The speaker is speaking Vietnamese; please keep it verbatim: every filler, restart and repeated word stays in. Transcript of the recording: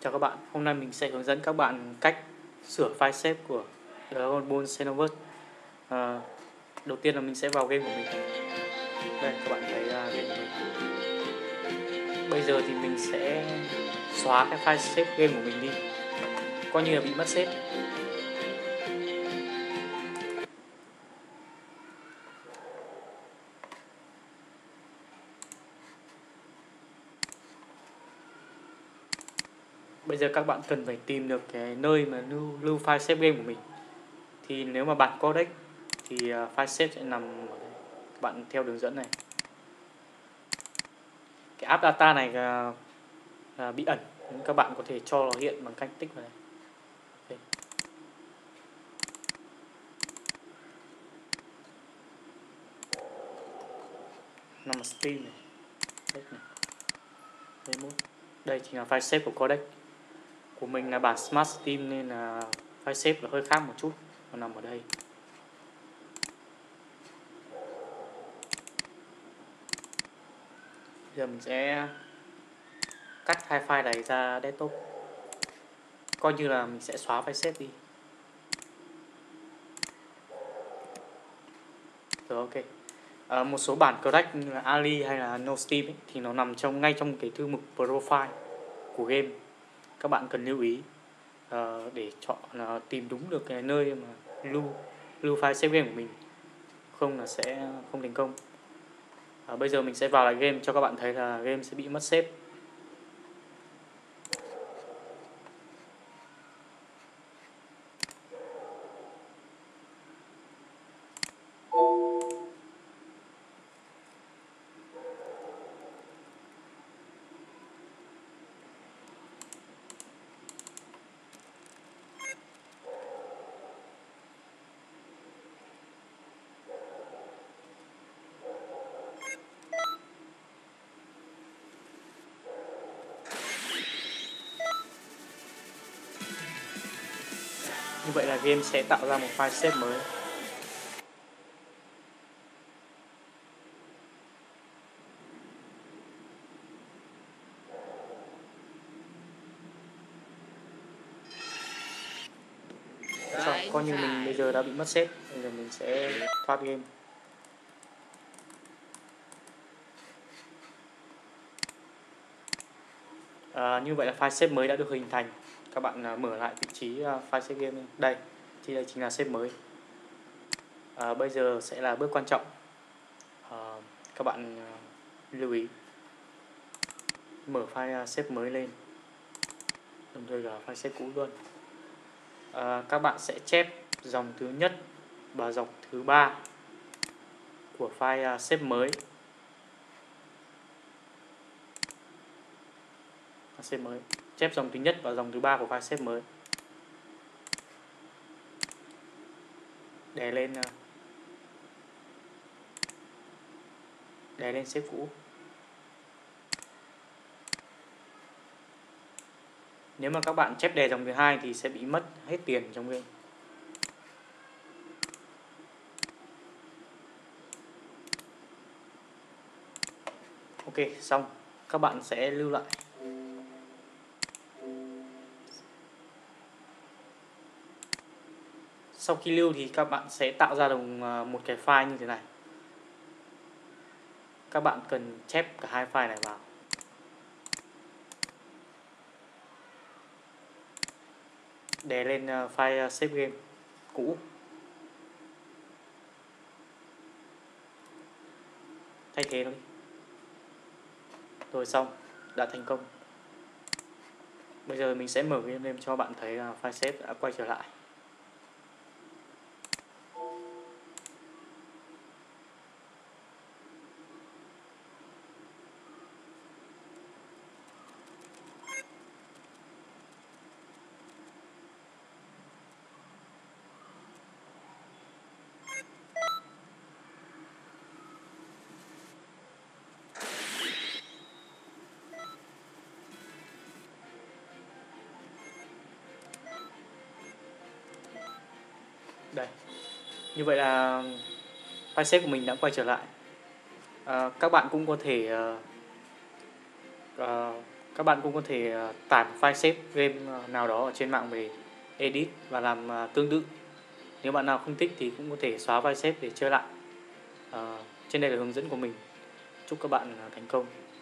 Chào các bạn, hôm nay mình sẽ hướng dẫn các bạn cách sửa file save của Dragon Ball Xenoverse. à, Đầu tiên là mình sẽ vào game của mình. Đây, các bạn thấy uh, game của mình. Bây giờ thì mình sẽ xóa cái file save game của mình đi, coi như là bị mất save. Bây giờ các bạn cần phải tìm được cái nơi mà lưu, lưu file save game của mình. Thì nếu mà bạn codec thì uh, file save sẽ nằm ở đây. Các bạn theo đường dẫn này. Cái app data này uh, uh, bị ẩn, các bạn có thể cho nó hiện bằng cách tích vào đây. Okay. Nằm ở Steam này. Đây, này. Đây, đây chính là file save của codec. Của mình là bản Smart Steam nên là file save là hơi khác một chút. Nó nằm ở đây. Bây giờ mình sẽ cắt hai file này ra desktop. Coi như là mình sẽ xóa file save đi. Rồi, ok. À, một số bản codec như là Ali hay là No Steam ấy, thì nó nằm trong ngay trong cái thư mục profile của game. Các bạn cần lưu ý uh, để chọn uh, tìm đúng được cái nơi mà lưu lưu file save game của mình, không là sẽ không thành công. Uh, bây giờ mình sẽ vào lại game cho các bạn thấy là game sẽ bị mất save. Như vậy là game sẽ tạo ra một file save mới. Xong, coi như mình bây giờ đã bị mất save. Bây giờ mình sẽ thoát game. À, như vậy là file save mới đã được hình thành. Các bạn uh, mở lại vị trí uh, file save game. Đây, thì đây chính là save mới. À, bây giờ sẽ là bước quan trọng. À, các bạn uh, lưu ý mở file uh, save mới lên, đồng thời cả file save cũ luôn. À, các bạn sẽ chép dòng thứ nhất và dòng thứ ba của file uh, save mới. Save mới chép dòng thứ nhất và dòng thứ ba của file save mới. Đè lên đè lên save cũ. Nếu mà các bạn chép đè dòng thứ hai thì sẽ bị mất hết tiền trong game. Ok, xong. Các bạn sẽ lưu lại. Sau khi lưu thì các bạn sẽ tạo ra được một cái file như thế này. Các bạn cần chép cả hai file này vào. Đè lên file save game cũ. Thay thế nó đi. Rồi xong, đã thành công. Bây giờ mình sẽ mở game lên cho bạn thấy là file save đã quay trở lại. Đây, như vậy là file save của mình đã quay trở lại. À, các bạn cũng có thể uh, uh, các Các bạn cũng có thể uh, tải một file save game uh, nào đó ở trên mạng về edit và làm uh, tương tự. Nếu bạn nào không thích thì cũng có thể xóa file save để chơi lại. uh, Trên đây là hướng dẫn của mình. Chúc các bạn uh, thành công.